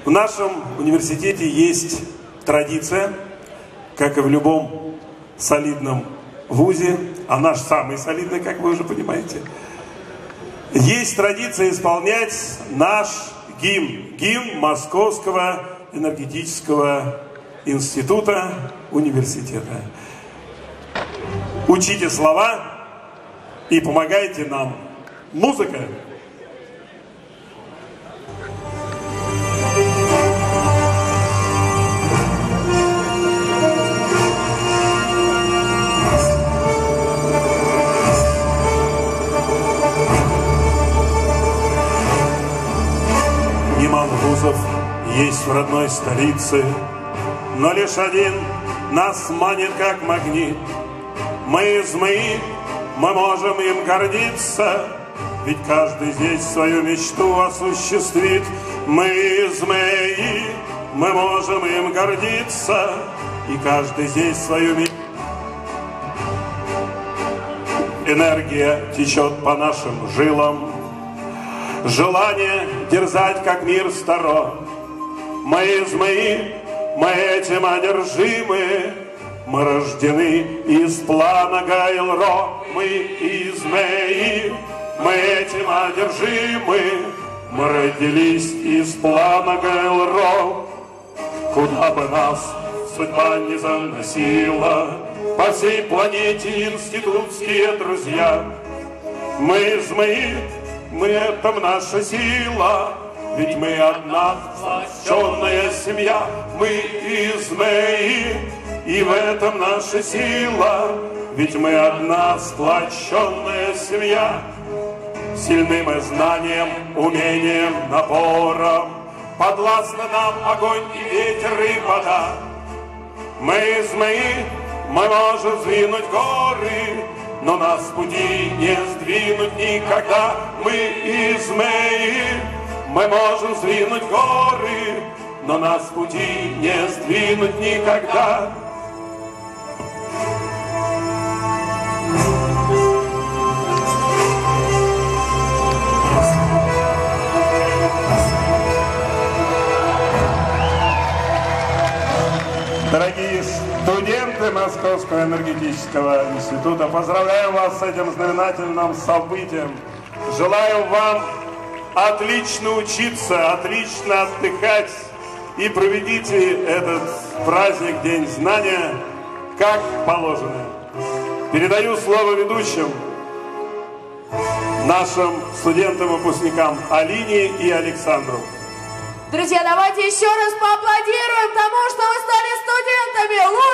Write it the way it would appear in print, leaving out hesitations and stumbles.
В нашем университете есть традиция, как и в любом солидном вузе, а наш самый солидный, как вы уже понимаете, есть традиция исполнять наш гимн, гимн Московского энергетического института университета. Учите слова и помогайте нам. Музыка! Немало вузов есть в родной столице, но лишь один нас манит как магнит. Мы из МАИ, мы можем им гордиться, ведь каждый здесь свою мечту осуществит. Мы из МАИ, мы можем им гордиться, и каждый здесь свою мечту. Энергия течет по нашим жилам, желание дерзать, как мир сторон. Мы из МАИ, мы этим одержимы, мы рождены из плана Гайлро. Мы из МАИ, мы этим одержимы, мы родились из плана Гайлро. Куда бы нас судьба не заносила, по всей планете институтские друзья. Мы из МАИ, мы это наша сила, ведь мы одна сплоченная семья. Мы из МАИ, и в этом наша сила, ведь мы одна сплоченная семья. Сильны мы знанием, умением, напором, подвластны нам огонь и ветер и вода. Мы из МАИ, мы можем сдвинуть горы, но нас с пути не сдвинуть никогда. Мы из МАИ, мы можем сдвинуть горы, но нас с пути не сдвинуть никогда. Дорогие студенты Московского энергетического института, поздравляю вас с этим знаменательным событием. Желаю вам отлично учиться, отлично отдыхать и проведите этот праздник, День знания, как положено. Передаю слово ведущим, нашим студентам-выпускникам Алине и Александру. Друзья, давайте еще раз поаплодируем тому, что вы стали студентами.